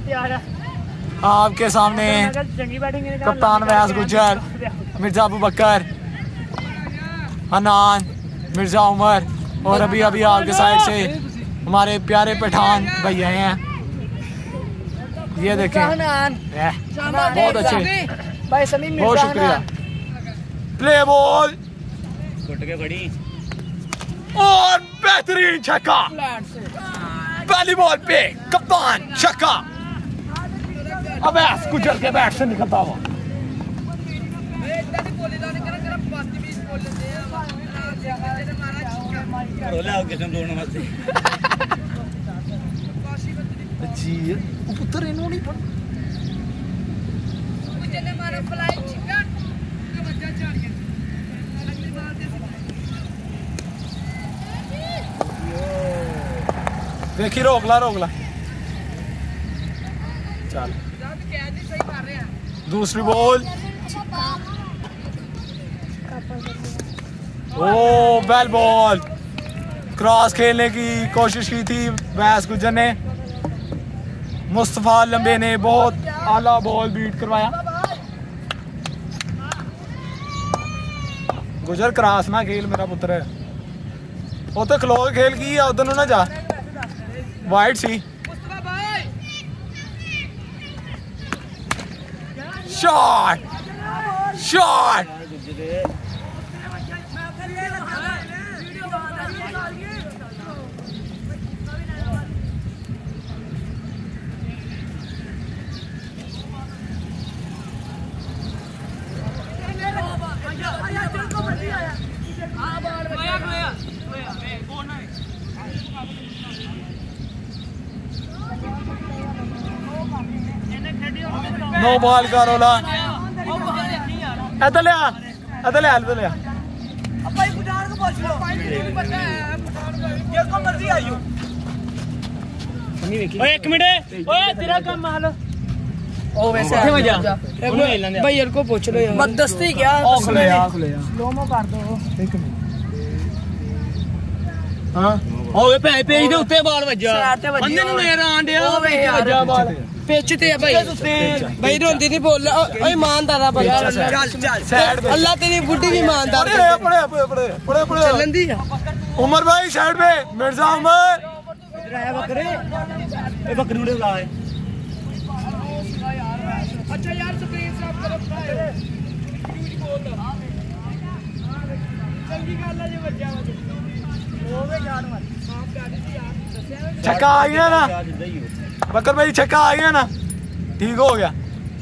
आपके सामने कप्तान वैस गुजर, मिर्जा अबू बकर, हनान, मिर्जा उमर और अभी अभी आपके साइड से हमारे प्यारे पठान भैया हैं। ये देखें बहुत अच्छे, बहुत शुक्रिया। प्ले बॉल और बेहतरीन छक्का, पहली बॉल पे कप्तान छक्का। अब गुजर के बैट से निकलता हुआ जी पुत्र इन्होंने देखी रोक ला चल दूसरी बॉल। ओ बेल बॉल, क्रॉस खेलने की कोशिश की थी वैस गुजर ने, मुस्तफा लंबे ने बहुत आला बॉल बीट करवाया। गुजर क्रॉस ना खेल मेरा पुत्र है, वो तो खलो खेल की उधर ना जा, वाइड सी शॉट नो बॉल का रोला। इधर ले एक मिनट तेरा काम हालो भाई को पूछ लो यार, मदस्ती क्या स्लोमो कर दो। हां ओए पे दे उत्ते बॉल वज्जा बंदे नु मेरा आंडिया वज्जा बॉल पिच ते भाई रोंदी नहीं बोल ईमानदार अल्लाह तेरी बुड्ढी भी ईमानदार चलन दी। उमर भाई साइड पे, मिर्जा उमर बकरे उड़े बुला अच्छा यार स्क्रीन साफ करो चंगी गल है जे बच्चा होवे जान मत साफ कर दी यार छक्का आ गया ना बकर भाई, छक्का आ गया ना, ठीक हो गया।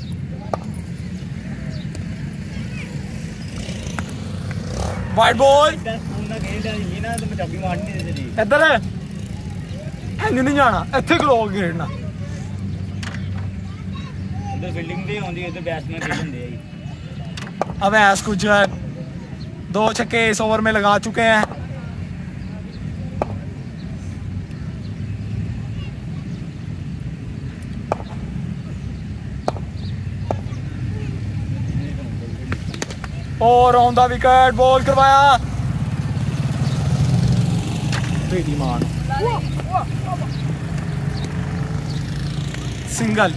वाइड बॉल इधर नहीं जाना, इत्थे खलो खेलना। अब ऐस गुजर 2 छक्के इस ओवर में लगा चुके हैं। और ऑन द विकेट बॉल करवाया, बेटी मान सिंगल।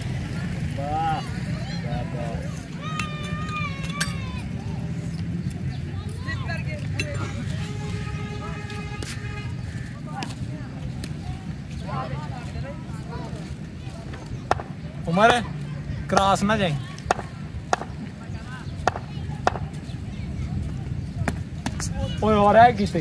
उमर क्रॉस ना जाए, हो रहा है किसी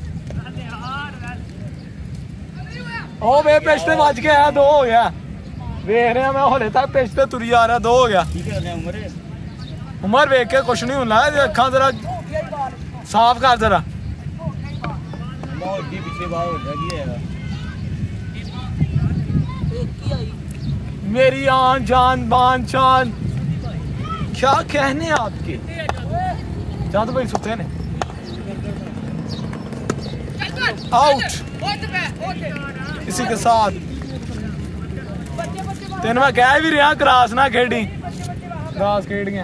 ओ वे पिछते बच गया, 2 हो गया। वेख रहे मैं होले तक पिछते तुरी आ रहा, 2 हो गया। उमर वेख के कुछ नहीं होना, अखा जरा साफ कर जरा। मेरी आन जान बान शान, क्या कहने आपके जान तो भाई सुते ने। आउट इसी के साथ तेन मैं कह भी रहा क्रॉस ना खेडी, क्रॉस खेड गया।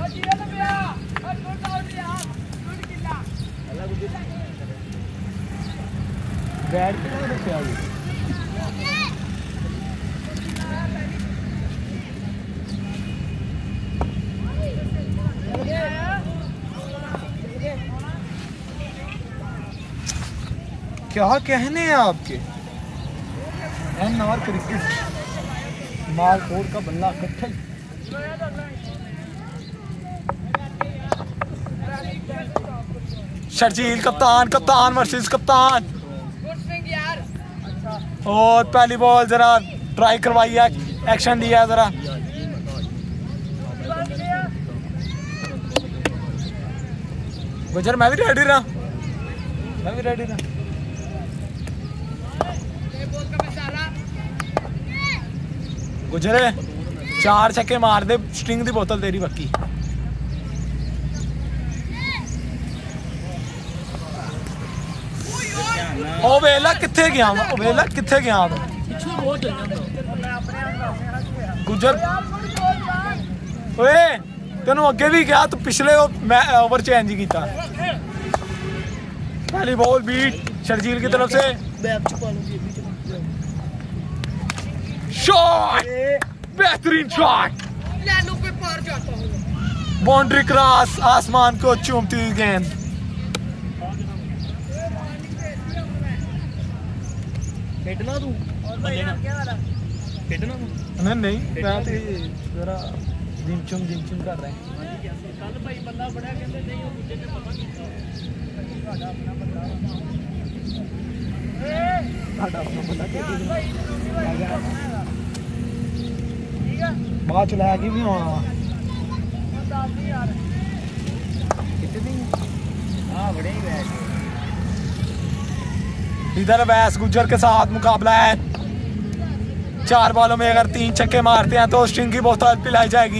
बैट क्या कहने हैं आपके। एनआर क्रिकेट मालकोट का बल्ला कट्ठे। शर्जील कप्तान, कप्तान वर्सेस कप्तान। और पहली बॉल जरा ट्राई करवाई है, एक्शन दिया जरा। गुजर मैं भी रेडी रहा, मैं भी रेडी रहा। गुजर 4 छक्के मार दे, स्ट्रिंग दी बोतल तेरी पक्की। ओ वेला किथे गया, ओ वेला किथे गया। गुजर ओए तेन अगे भी गया, तू पिछले ओवर चेंज किया। पहली बॉल बीट शर्जील की तरफ से। शॉट, बेहतरीन शॉट, बाउंड्री क्रॉस, आसमान को चूमती हुई गेंद। तू नहीं मैं तो जरा जिम कर रहे हैं। बात चलाया भी होना इधर वैस गुजर के साथ मुकाबला है। 4 बॉलों में अगर 3 छक्के मारते हैं तो स्ट्रिंग की बोतल पिलाई जाएगी।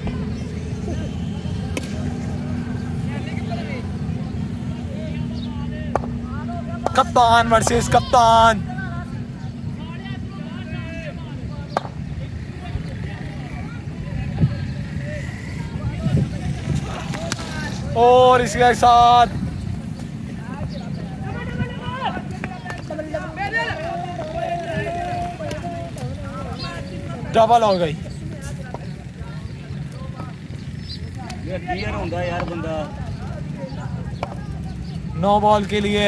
कप्तान वर्सेस कप्तान। और इसके साथ डबल हो गई। क्लियर होता यार बंदा। 9 बॉल के लिए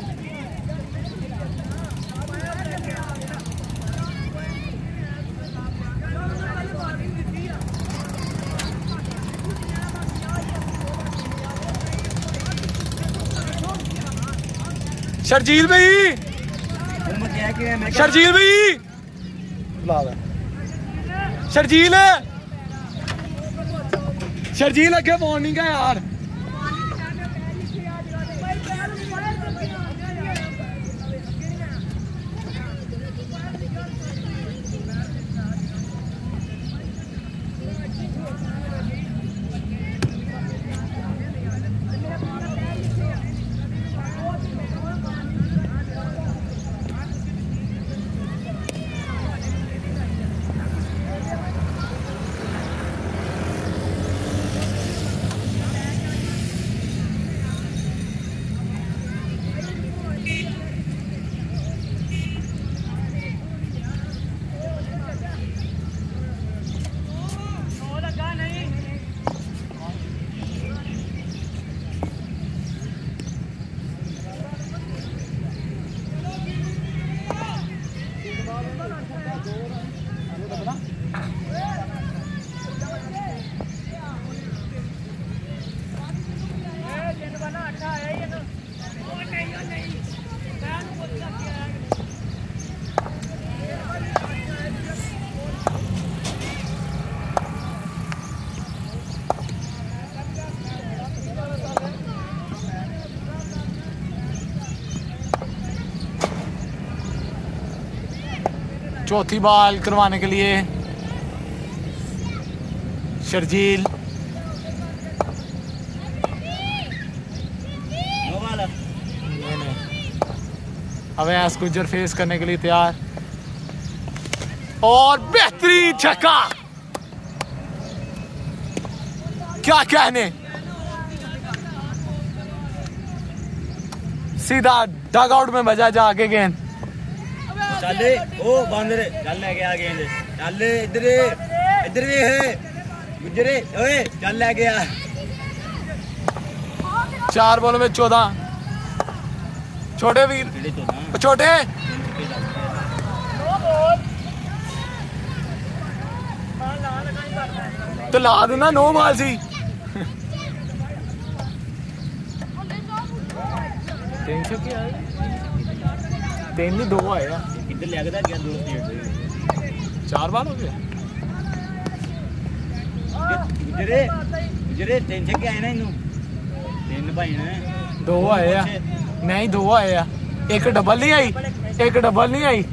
शर्जील भाई, शर्जील भाई शर्जील, शर्जील अगे वार्निंग है यार। चौथी बॉल करवाने के लिए शर्जील। अवैस गुजर फेस करने के लिए तैयार और बेहतरीन छक्का। क्या कहने, सीधा डग आउट में बजा जाके गेंद। चल ओ बांदरे चल लेके आ गेंद, चल इधर इधर भी है गुजरे, ओए चल लेके आ। 4 बॉलों में 14 छोटे वीर छोटे तो ला देना 9 बाल सी 3 नहीं 2 आए इधर लगता क्या 2 4 बाल हो गए गुजरे 3 छक्के आए ना इनू 3 भाई ने 2 आए नहीं 2 आए एक डबल नहीं आई एक डबल नहीं आई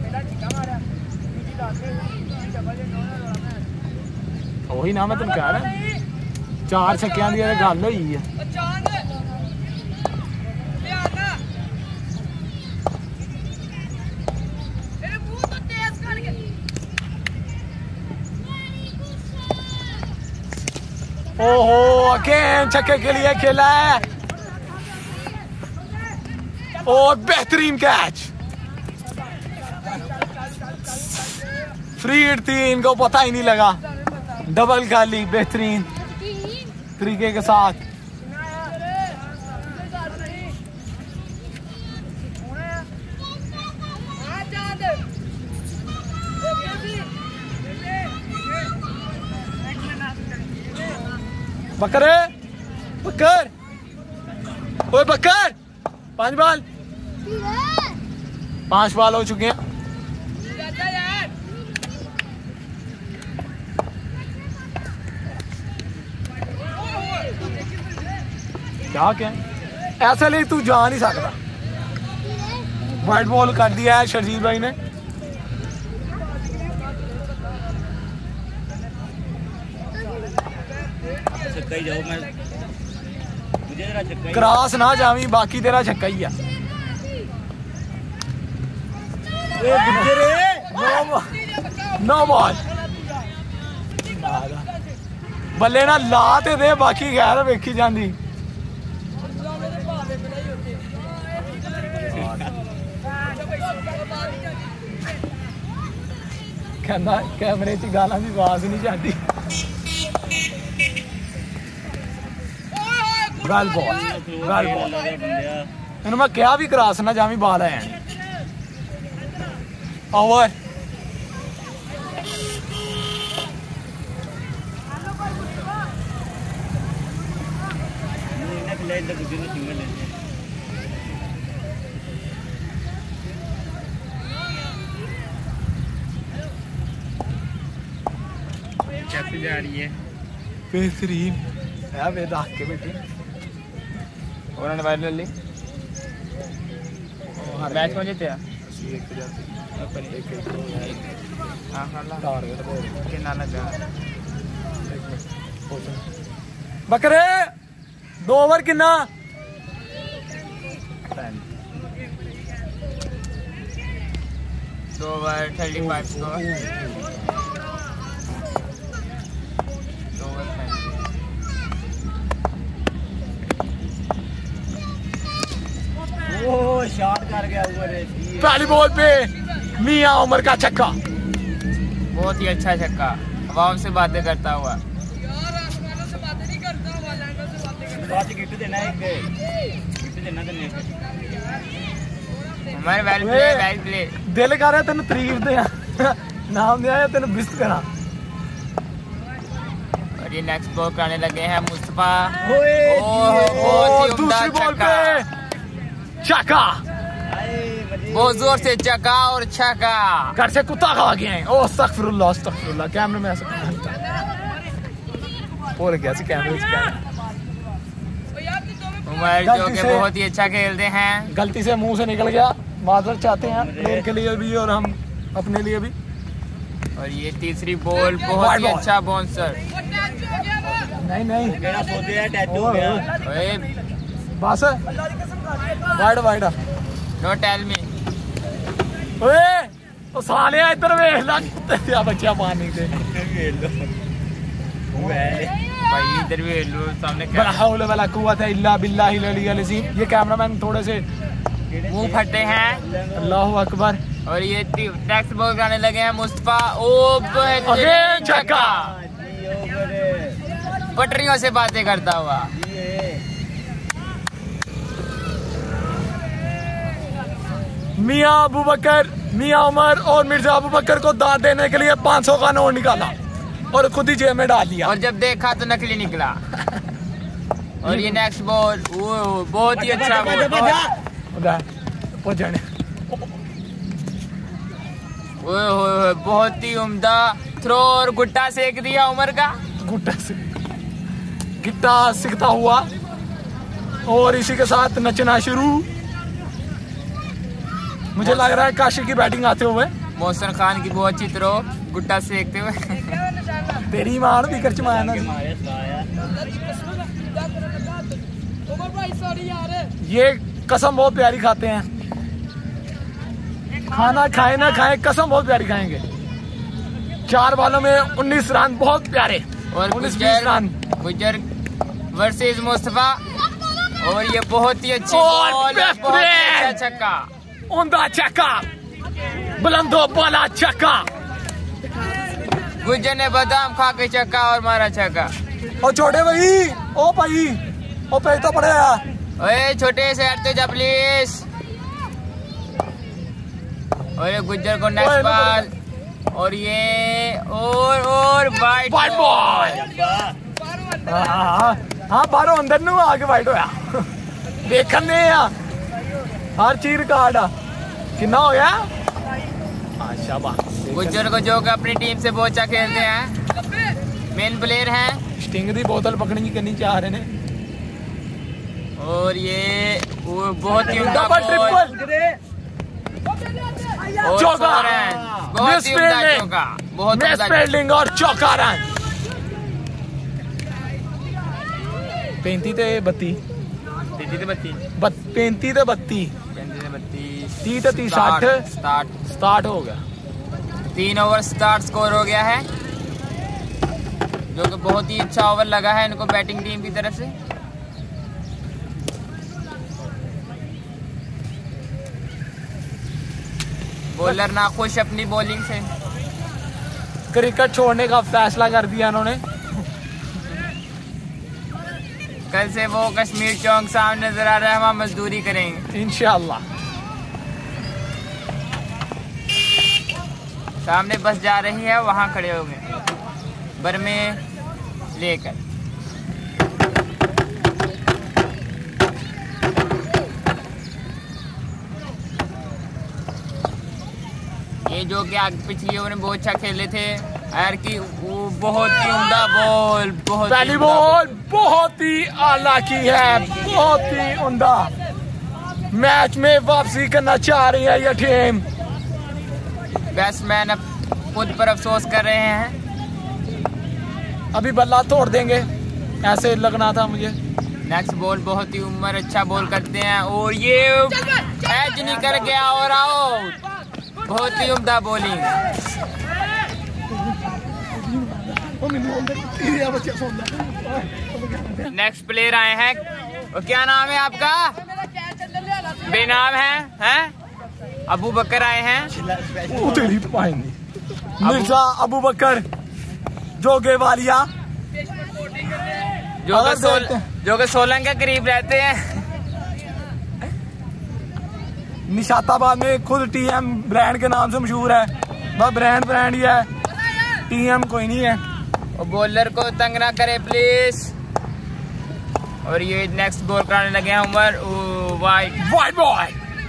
वही ना मैं तुम कह रहा 4 छक्कियां दी गल होई है ओहो अगेन छक्के के लिए खेला है और बेहतरीन कैच फ्री हिट थी इनको पता ही नहीं लगा डबल खाली बेहतरीन तरीके के साथ बकर बकर ओए बकर 5 बाल 5 बाल हो चुके हैं क्या ऐसे लिए तू जा नहीं सकता वाइट बॉल कर दिया है शर्जील भाई ने क्रॉस ना जावी बाकी तेरा छक्का ही है 9 बॉल बल्ले ना ला ते दे बाकी गैर वेखी जाती कहना कैमरे च गालां दी आवाज नहीं जाती गल बॉल इन्होंने मैं क्या भी क्रॉस ना जावी बाल है ओवर कैसे जा रही है बेहतरीन है वे दाख के बेटे उन्होंने वाइड ले ली मैच कौन जीते बकरे 2 ओवर किन्ना 2 ओवर 35 स्कोर शॉट कर गया पहली बॉल पे मियां उमर का छक्का बहुत ही अच्छा छक्का आवाम से बातें करता हुआ हमारे वेल प्ले दिल कर रहा तेन तारीफ दे नाम दिया तेन बिस्त करा और ये नेक्स्ट बॉल कराने लगे हैं मुस्तफा दूसरी बॉल पे छक्का बहुत जोर से चक्का और छक्का घर से कुत्ता खा गए हैं ओ अस्तगफिरुल्लाह कैमरे में ऐसा बोल गया कैमरे से उमर जो कि बहुत ही अच्छा खेलते हैं गलती से मुंह से निकल गया माजरत चाहते हैं प्लेयर के लिए भी और हम अपने लिए भी और ये तीसरी बॉल बहुत ही अच्छा बाउंसर नहीं बस वाइड नो टेल मी ओए ओ साले इधर वेख ला तेरा बच्चा पानी दे भाई इधर भी लो सामने बला हौल वला कुव्वत इल्ला बिल्लाहिल अलियल अज़ीम ये कैमरामैन थोड़े से मुंह फटे हैं अल्लाहु अकबर और ये नेक्स्ट बॉल कराने लगे हैं मुस्तफा ओ छक्का पटरियों से बातें करता हुआ मियां अबू बकर, मियां उमर और मिर्जा अबू बकर को दांत देने के लिए 500 का नोट निकाला और खुद ही जेब में डाल लिया। और जब देखा तो नकली निकला। और ये नेक्स्ट बॉल, वो बहुत ही अच्छा बॉल, बहुत ही उम्दा थ्रो और गुट्टा सेक दिया उमर का। गिट्टा सीखता हुआ और इसी के साथ नचना शुरू। मुझे लग रहा है काशी की बैटिंग आते हुए मोहसिन खान की बहुत अच्छी थ्रो गुट्टा सेकते हुए। तेरी मार भी खर्च मारना। ये कसम बहुत प्यारी खाते हैं, खाना खाए ना खाए कसम बहुत प्यारी खाएंगे। 4 बालों में 19 रन, बहुत प्यारे। और 19-20 रन। गुजर वर्सेस मुस्तफा, और ये बहुत ही अच्छी और बॉल, बहुत ही अच्छा छक्का, उम्दा छक्का, बुलंदो बाला छक्का। गुजर ने बादाम खा के छक्का और मारा छक्का। और छोटे भाई, ओ भाई, ओ पे तो पड़े यार। ओए छोटे से हटते जा प्लीज। और ये गुजर को नेक्स्ट बॉल, और ये और वाइट बॉल। हाँ बारो अंदर नू आके वाइट होया। देखने हर चीज रिकॉर्ड कितना हो गया। गुजर को जो कि अपनी टीम से बहुत अच्छा खेलते हैं, मेन प्लेयर हैं। स्टिंग दी बोतल पकड़नी करनी चाह रहे ने। और ये वो बहुत ही उम्दा ट्रिपल चौका, बहुत ही उम्दा चौका, बहुत उम्दा फील्डिंग और चौका रन। 35 ते 32 30 ते 30 60 स्टार्ट हो गया। 3 ओवर स्टार्ट स्कोर हो गया है, जो कि बहुत ही अच्छा ओवर लगा है इनको बैटिंग टीम की तरफ से। बॉलर ना खुश अपनी बॉलिंग से, क्रिकेट छोड़ने का फैसला कर दिया इन्होंने। कल से वो कश्मीर चौक सामने नजर आ रहा है, वहाँ मजदूरी करेंगे इंशाल्लाह। सामने बस जा रही है, वहाँ खड़े हो गए बरमे लेकर। ये जो कि आगे पिछली ओवर में बहुत अच्छा खेले थे यार की, वो बहुत ही उम्दा बॉल, बहुत पहली बॉल बहुत ही आला की है, बहुत ही उम्दा। मैच में वापसी करना चाह रही है ये टीम। बैट्समैन अब खुद पर अफसोस कर रहे हैं। अभी बल्ला तोड़ देंगे, ऐसे लगना था मुझे। नेक्स्ट बॉल बहुत ही उम्र अच्छा बॉल करते हैं, और ये कैच नहीं कर गया और आउट। बहुत ही उम्दा बॉलिंग। नेक्स्ट प्लेयर आए हैं, क्या नाम है आपका? बेनाम है? अबू बकर आए हैं। मिर्जा अबू बकर जोगे वालिया, जो कि सोलन के करीब रहते हैं। निशाताबाद में खुद टीएम ब्रांड के नाम से मशहूर है, बस ब्रांड ही है, टीएम कोई नहीं है। और बॉलर को तंग ना करे प्लीज। और ये नेक्स्ट बॉल कराने लगे हैं उमर। वाइट बॉय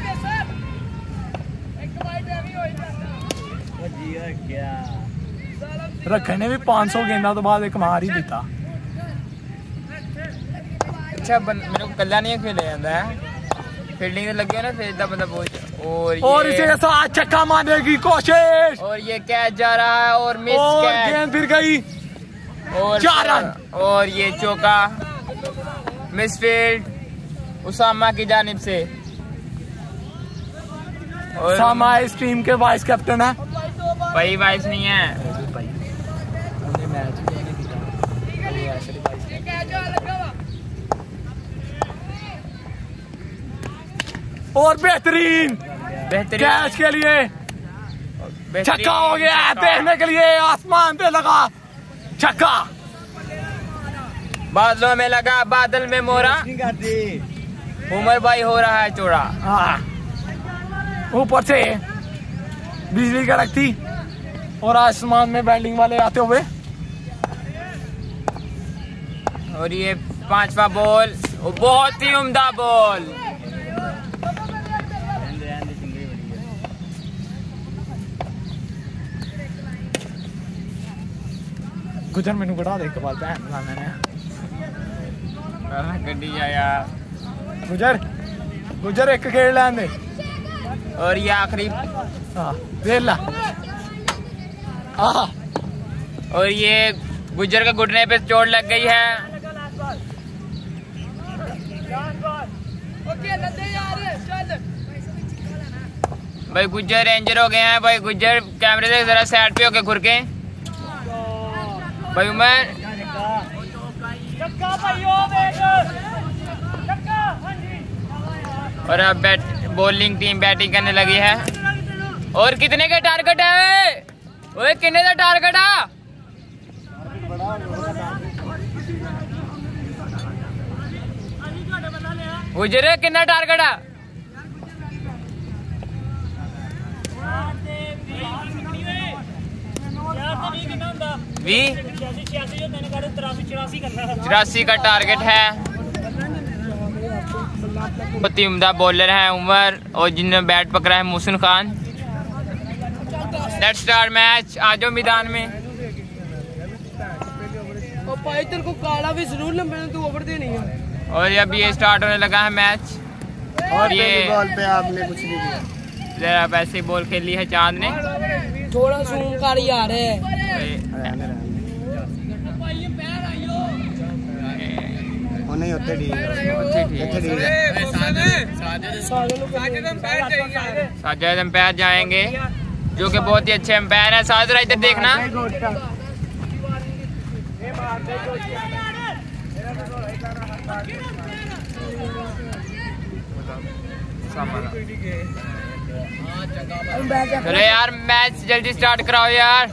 रखने भी 500 गेंदा तो बाद एक मार ही देता। अच्छा मेरे को कल्ला नहीं खेले जाता है, फील्डिंग लगे ना फिर इतना बंदा पहुंच। और इसे साथ छक्का मारने की कोशिश, और ये कैच जा रहा है और मिस कैच, गेंद फिर गई और 4 रन। और ये चौका मिस फील्ड उसामा की जानिब से। और उसामा इस टीम के वाइस कैप्टन है। भाई वाइस नहीं है, और बेहतरीन कैच के लिए छक्का हो गया है, देखने के लिए आसमान पे लगा छक्का, बादलों में लगा बादल में मोरा, उमर भाई हो रहा है चौड़ा। ऊपर से बिजली कड़कती और आसमान में बैटिंग वाले आते हुए। और ये 5वां बॉल, बहुत ही उम्दा बॉल। गुजर मैनू कढ़ा दे कबाल भैन मैंने गड्डी आया। गुजर एक खेल लैन दे। और ये आखिरी, हाँ देख ला। और ये गुजर के घुटने पे चोट लग गई है। भाई गुजर रेंजर हो गए हैं। भाई गुजर कैमरे से जरा साइड पे होके घुर के। भाई उमर और अब बॉलिंग टीम बैटिंग करने लगी है। और कितने का टारगेट है? ओए कितने का टारगेट है? गुजरे कितना टारगेट है? भी 84 का टारगेट है। बहुत ही उम्दा बॉलर है उमर और जिन्होंने बैट पकड़ा है Mohsin Khan. Let's start match. आ जाओ मैदान में। तेरे को काला भी जरूर ना, मैंने तू ओवर दे नहीं है। और अब ये स्टार्ट होने लगा है मैच। और ये बॉल पे आपने कुछ नहीं दिया, जरा वैसे ही बॉल खेली है चांद ने। थोड़ा जूम कर यार है। नहीं होते ठीक साजिद अंपायर जाएंगे जो कि बहुत ही अच्छे अंपायर है। साजिद इधर देखना। चलो यार मैच जल्दी स्टार्ट कराओ यार।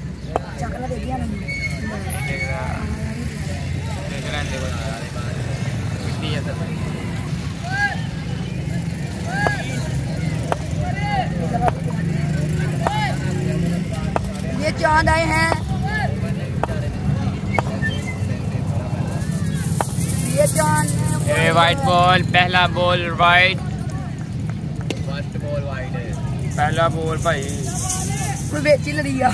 ये चांद आए हैं। ये चांद ये वाइट बॉल, पहला बॉल वाइट। पहला बॉल भाई कोई बेची लड़िया।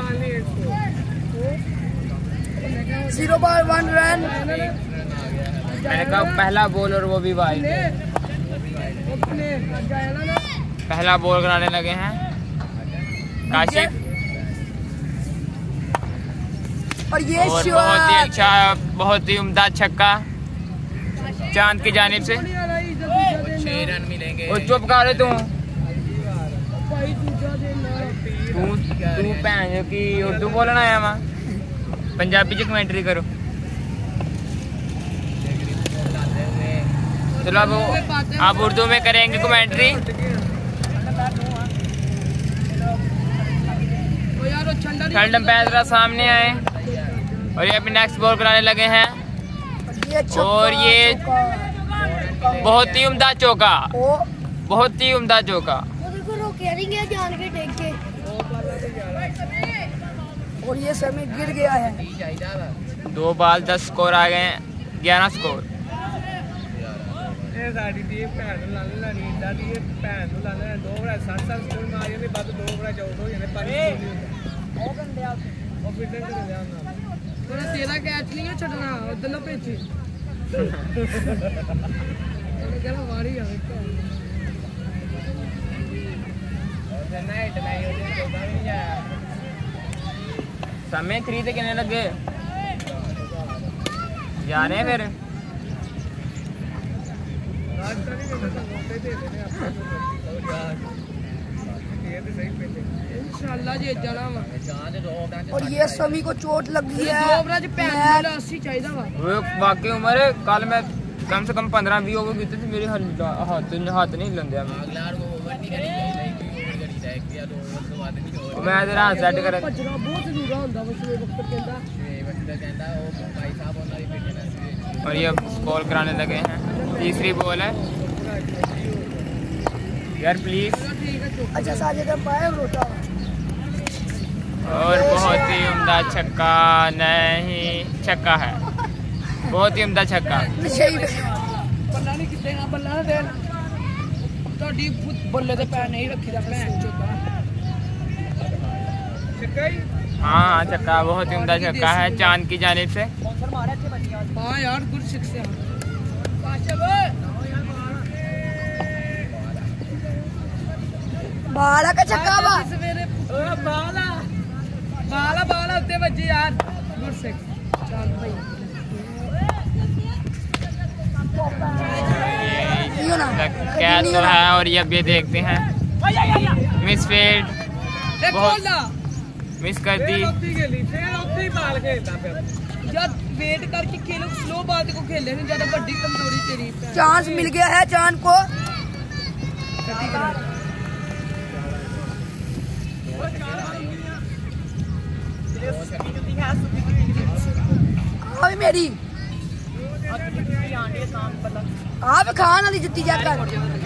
0 बॉल 1 रन। मैंने कहा पहला बॉल और वो भी वाइट। पहला बॉल कराने लगे हैं काशिफ। और ये और बहुत ही अच्छा, बहुत ही उम्दा छक्का चांद की जानिब से। 6 रन मिलेंगे। और चुप कर तू भैन की उर्दू बोलना आया वहाँ, पंजाबी च कमेंट्री करो। चलो अब आप उर्दू में करेंगे कमेंट्री। थर्ड अंपायर सामने आए और ये अभी नेक्स्ट बॉल कराने लगे हैं। और ये बहुत ही उम्दा चौका, बहुत ही उम्दा चौका। और ये समय गिर गया है। 2 बॉल 10 स्कोर आ गए हैं, 11 स्कोर। तेरा कैच नहीं है छड़ना उधर ना भेजी। समय 3 से कितने लगे जा रहे हैं फिर। इंशाल्लाह जी जाना। और ये सभी को चोट लगी है। बाकी उम्र कल मैं कम से कम 15-20 ओवर कीते थे, मेरे हाथ नहीं हिलंदे। मैं तेरा हाथ सेट कर। और ये बॉल कराने लगे हैं। तीसरी बॉल है यार, प्लीज अच्छा साजिद पाए रोटा और बहुत ही उम्दा छक्का, नहीं छक्का है, बहुत ही उम्दा छक्का। बल्ला नहीं कितने ना बल्ला ना दे तो डी बल्ले ते पैर नहीं रखी दा भैन चोदा छक्का ही। हाँ छक्का, बहुत ही उम्दा छक्का है चांद की जानिब से। हाँ यार गुड सिक्स है। बाला का छक्का बा बाला बाला बाला उत्ते बजे यार गुड सिक्स। चल भाई कैच तो है और ये अब ये देखते हैं मिसफील्ड, बहुत मिस कर दी। यार वेट करके खेलो, स्लो बॉल को खेलने में ज्यादा बड़ी कमजोरी तेरी। चांस मिल गया है चांद को। अभी मेरी आप खान वाली जुत्ती जाकर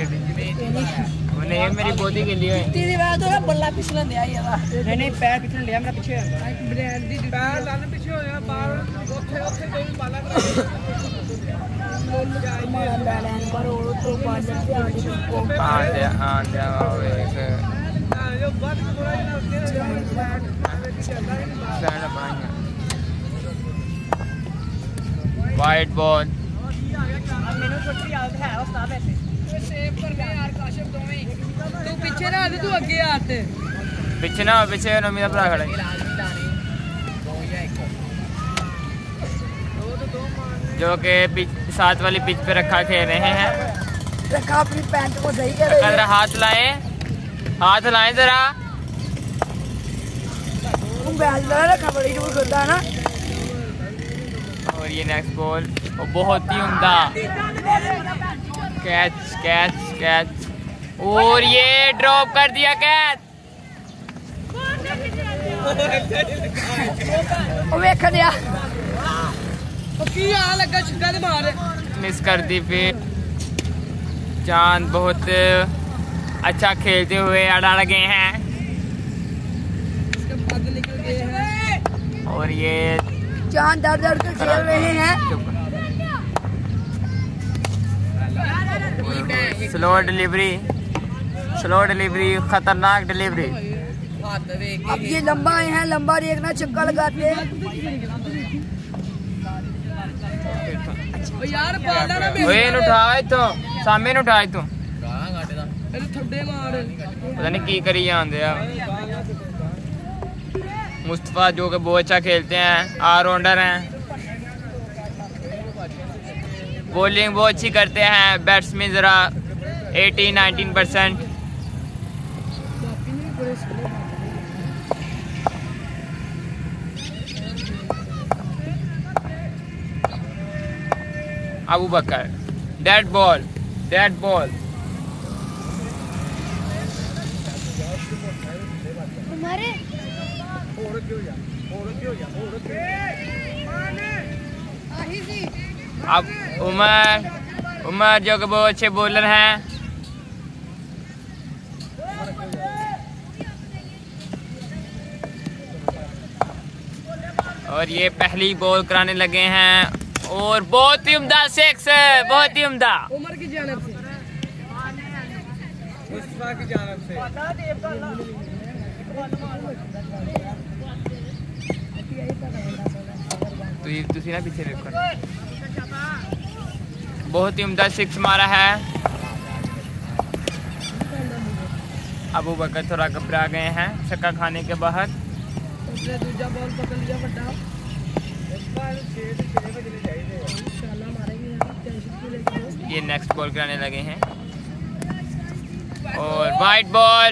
नहीं मेरी बोती के लिए तेरी बात तो ना बल्ला पिछले ले आई यार। नहीं पैर पिछले लिया मेरा पीछे ब्रांड दी पैर लाने पीछे हो यार बाल ओथे ओथे कोई बाला करो तो बाल से जो बात थोड़ा ना वाइट बॉल। तू पीछे ना आते, तू आगे आते। पीछे ना, पीछे नमी का भरा खड़ा है जो कि साथ वाली पिच पे रखा खेल रहे हैं। रखा अपनी पैंट को सही कर रहे हैं। हाथ लाएं, हाथ लाएं जरा। रखा बड़ी दूर करता है ना। और ये नेक्स्ट बॉल बहुत ही उम्दा कैच कैच कैच और ये ड्रॉप कर दिया कैच। मिस कर दी फिर। चांद बहुत अच्छा खेलते हुए अड़ा गए हैं और ये चांद दर दर कर खेल रहे हैं। स्लो डिलीवरी, स्लो डिलीवरी, खतरनाक डिलीवरी। अब ये लंबा आए हैं, लंबा देखना छक्का लगाते हैं। यार बाला ना उठाए तो सामने उठाए तो थड्डे मार पता नहीं की करी जाते हैं। मुस्तफा जो कि बहुत अच्छा खेलते हैं, ऑलराउंडर हैं, बॉलिंग बहुत अच्छी करते हैं, बैट्समैन ज़रा 18-19%। Abu Bakar dead ball, dead ball. अब उमर जो कि बहुत अच्छे बॉलर हैं। और ये पहली बॉल कराने लगे हैं और बहुत ही उम्दा सिक्स, बहुत ही उम्दा। उमर की जानिब से, मुस्तफा की जानिब से। तुसी ना पीछे देखो, बहुत ही उम्दा सिक्स मारा है। अबू बकर थोड़ा घबरा गए हैं छक्का खाने के बाद। दूसरा बॉल पकड़ लिया बड़ा। ये नेक्स्ट बॉल कराने लगे हैं और वाइट बॉल।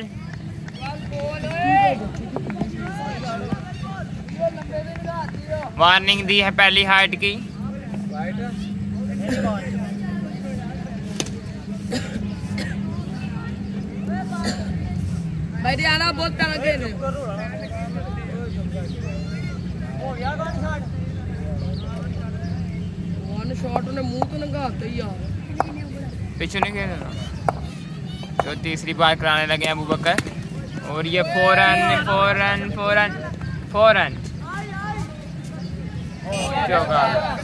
वार्निंग दी है पहली हाइट की। भाई रियाना बहुत प्यारा खेल है। वन शॉट ने मुंह तो नंगा यार। पीछे नहीं खेलना, तो तीसरी बार कराने लगे हैं अबू बकर। और ये 4 रन चौका।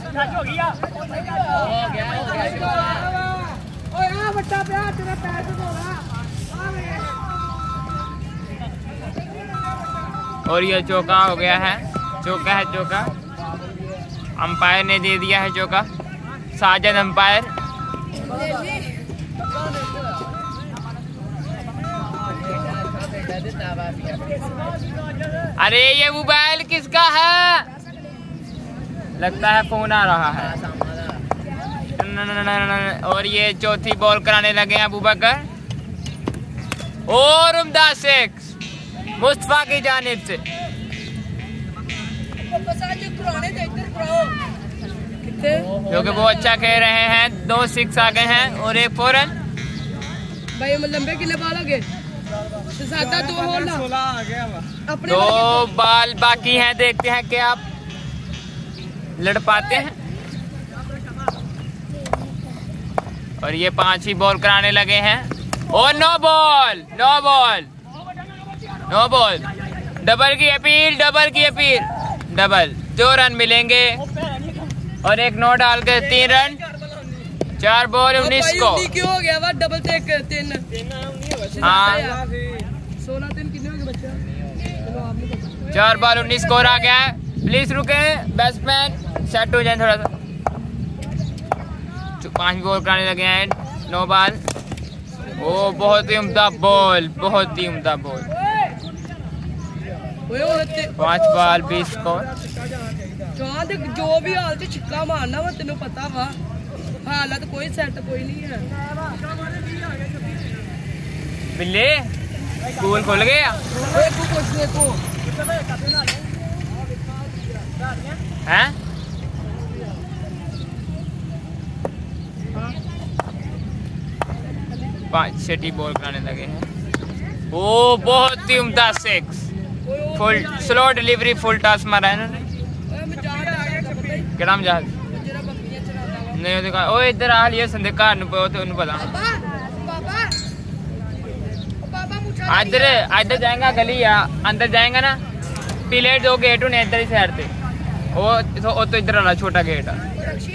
और ये चौका हो गया है, चौका। अंपायर ने दे दिया है चौका, साजिद अंपायर। अरे ये मोबाइल किसका है? लगता है फोन आ रहा है। और ये चौथी बॉल कराने लगे हैं अबू बकर। और उम्दा 6 मुस्तफा की जानिब से। क्योंकि वो अच्छा खेल रहे हैं। 2 6 आ गए हैं और 1 4 रन। भाई लंबे किले बाल हो गए, 2 बाल बाकी हैं, देखते हैं कि आप लड़ पाते हैं। और ये 5 ही बॉल कराने लगे हैं। और नो बॉल। डबल की अपील। डबल 2 रन मिलेंगे। और 1 नो डाल के 3 रन। 4 बॉल 19 को। क्यों हो गया? डबल से 3। हाँ 16 कितने हो गए बच्चा? 4 बॉल 19 स्कोर आ गया है। प्लीज रुके बैट्समैन, सेट हो जाए थोड़ा सा। 5 बॉल कराने लगे हैं। 9 बॉल। ओ बहुत ही उम्दा बॉल। 5 ball 20 score. जो भी हाल से छिक्का मारना वा, तेन पता वा हालत कोई सेट कोई नहीं है। बिल्ले स्कूल खुल गया हैं? 5 बॉल कराने लगे हैं। ओ बहुत ही उम्दा 6 full slow delivery, full toss मारा है इन्होंने। किहड़ा मजाक नहीं देखा। ओ इधर आ लिया संदे घर नु पता। इधर जाएगा गली या अंदर जाएगा ना, पीले 2 गेट होने इधर ही साइड पे। वो तो इधर वाला छोटा गेट है।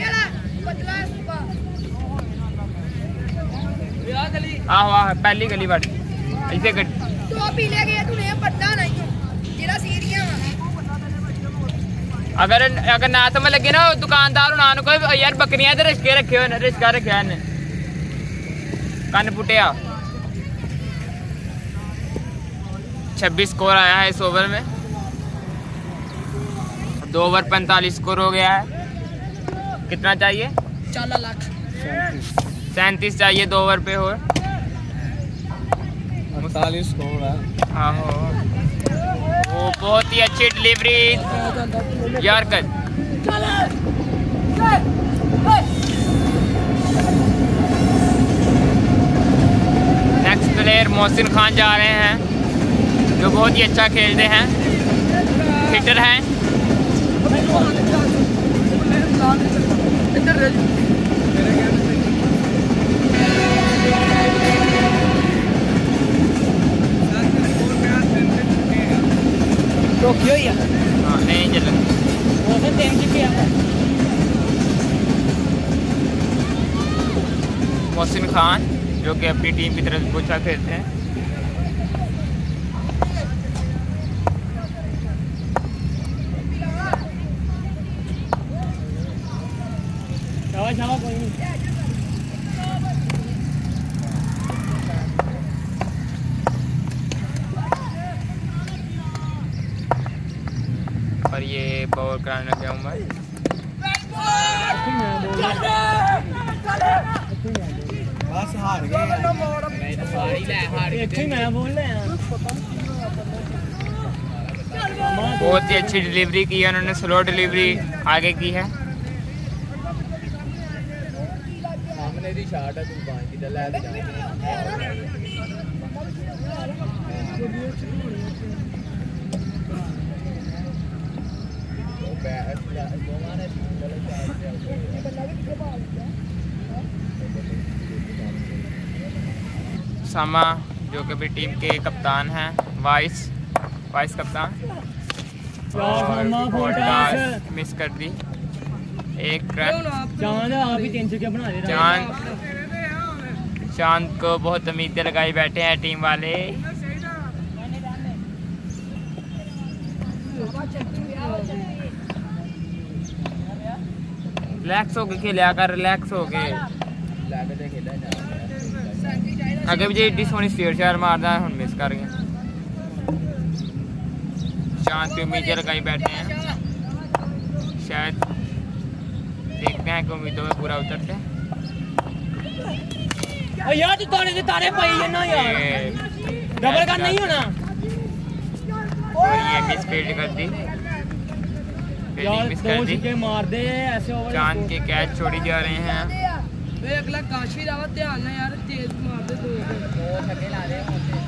आहो पहली गली बट इसे अगर ना समझ लगे ना दुकानदार ना कोई यार बकरियां तो रिश्के रखे हो, रिश्का रखे ने कन पुटिया। 26 स्कोर आया है इस ओवर में। 2 ओवर 45 स्कोर हो गया है। कितना चाहिए? 4 लाख 37 चाहिए 2 ओवर पे। और 48 स्कोर है। आहो वो बहुत ही अच्छी delivery yorker. Next player Mohsin Khan जा रहे हैं, जो बहुत ही अच्छा खेलते हैं, हिटर हैं। हाँ नहीं चल मोहसिन खान जो कि अपनी टीम की तरफ अच्छा खेलते हैं। और ये बॉल कराने लग गया हूँ मैं। बस हार गए। बहुत ही अच्छी डिलीवरी की है उन्होंने, स्लो डिलीवरी आगे की है। सामने दी शॉट है, तू बांध की ले जा। सामा जो कि भी टीम के कप्तान हैं, वाइस कप्तान। मिस कर दी एक चांद को बहुत उम्मीदें लगाई बैठे हैं टीम वाले। रिलैक्स हो के खेलिया कर, रिलैक्स हो के। अगे भी एड्डी सोनी स्टेट शहर मारदा है, मिस कर गया। चांद की उम्मीदें लगाई बैठे हैं, शायद देखते हैं कि उम्मीदों में पूरा उतरते हैं। यार तू तारे से तारे पाई है ना यार, डबल का नहीं होना। और ये मिस फील्ड कर दी, मिस कर दी। मार दे ऐसे ओवर। चांद के कैच छोड़ी जा रहे हैं। वे अगला काशी रावा ध्यान ना यार, तेज मार दे दो छक्के ला दे।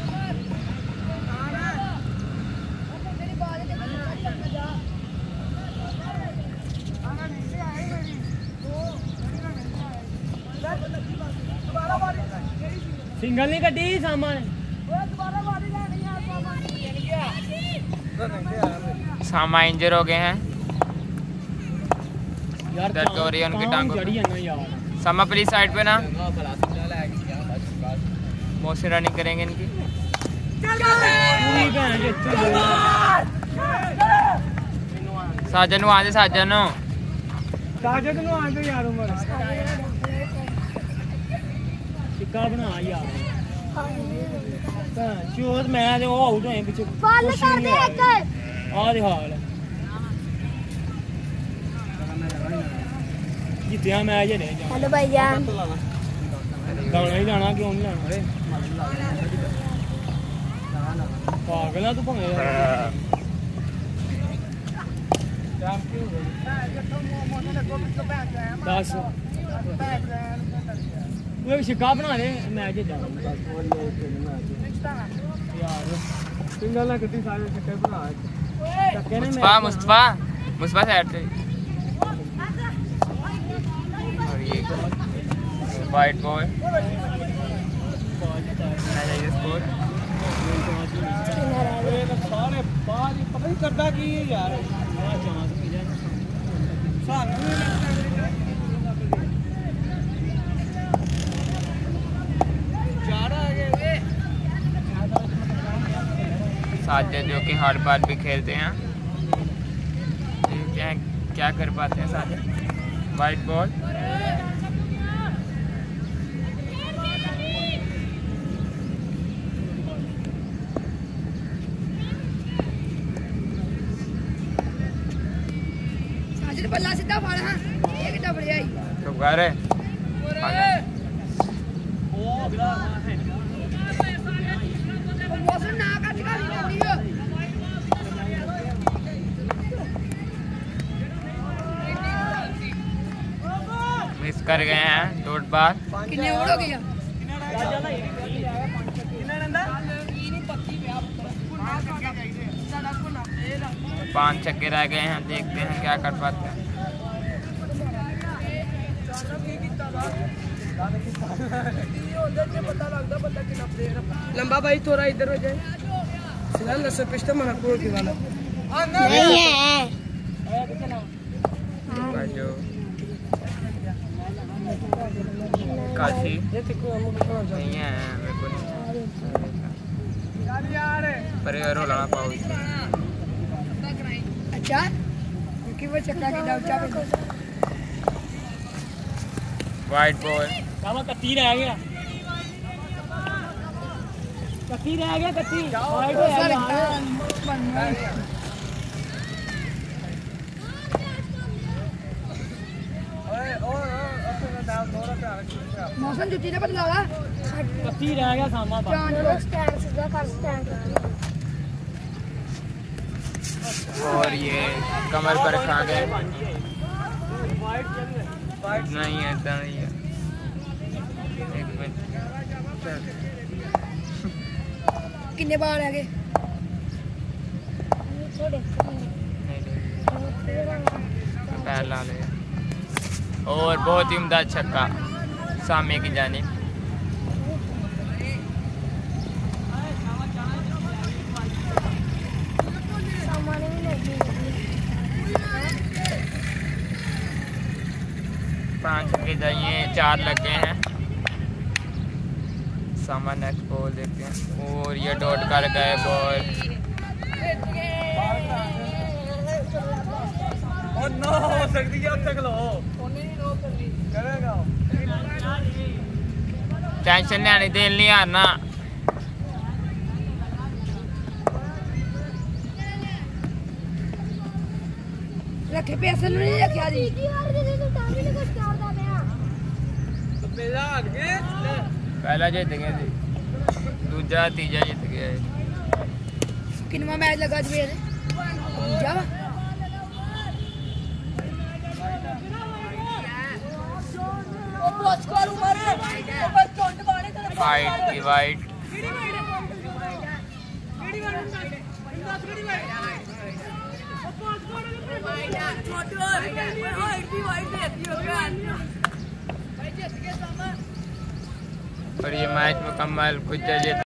सिंगल नहीं कटी सामान। सामा इंजर हो गए हैं, दर्द हो रही है उनकी टांगों में। सामा प्लीज साइड पे ना, मोशन रनिंग करेंगे इनकी। साजन आते साजन यार उमर टिक्का बना यार। चोट मैं ते ओ आउट होए पिछे बॉल कर दे एक आ दे हाल जितया मैच है नहीं। हेलो भाईजान, गाना ही जाना क्यों नहीं जाना? पागल है तू भंगे दस वो शिका बना दे मैच यार। सिंगल ना कितनी सारे शिक्के बना मुस्तफा साइड से। और ये वाइट बॉल स्कोर। सारे बाल पता नहीं करता कि यार साजिद जो कि हार्ड बाल भी खेलते हैं, क्या कर पाते हैं साजिद। वाइट बॉल साजिद बल्ला सीधा फाड़। हां एक डबल आई तो गारे ओ अगला है मौसम ना का दिखाई नहीं। मिस कर गए हैं डॉट बार। कितने ओवर हो गया? 5 छक्के रह गए हैं, देखते हैं क्या कर पाते हैं। लंबा भाई थोड़ा इधर हो जाए। फिलहाल नसर पिछता मना कोई की वाला नहीं है। जो काशी नहीं है मेरे को नहीं, पर यार रोलाना पाओ। अच्छा क्योंकि वो चक्का की डाउचा पे वाइट बॉल। कामा कत्ती रह गया, कत्ती रह गया, कत्ती वाइट हो गया। मौसम जुटी ने बदला ला कत्ती रह गया सामा बा। स्टैंड सीधा कर स्टैंड। और ये कमर पर खा गए। नहीं है, इतना नहीं है। एक मिनट कितने बार आ गए? पैर ला ले। और बहुत ही उम्दा छक्का सामने की जानिब। फ्रांस के जाइए 4 लग गए हैं। सामा नेक्स्ट बॉल देखते हैं और ये डॉट कर गए बॉल। टेंशन नहीं आनी, दिल नहीं हारना। रखे पैसे नहीं रखा जी पहला जीत गए थे, दूसरा तीजा जीत गया। कितना मैच लगा जी दूसरा फाइट वाइट और ये मैच मुकम्मल कुछ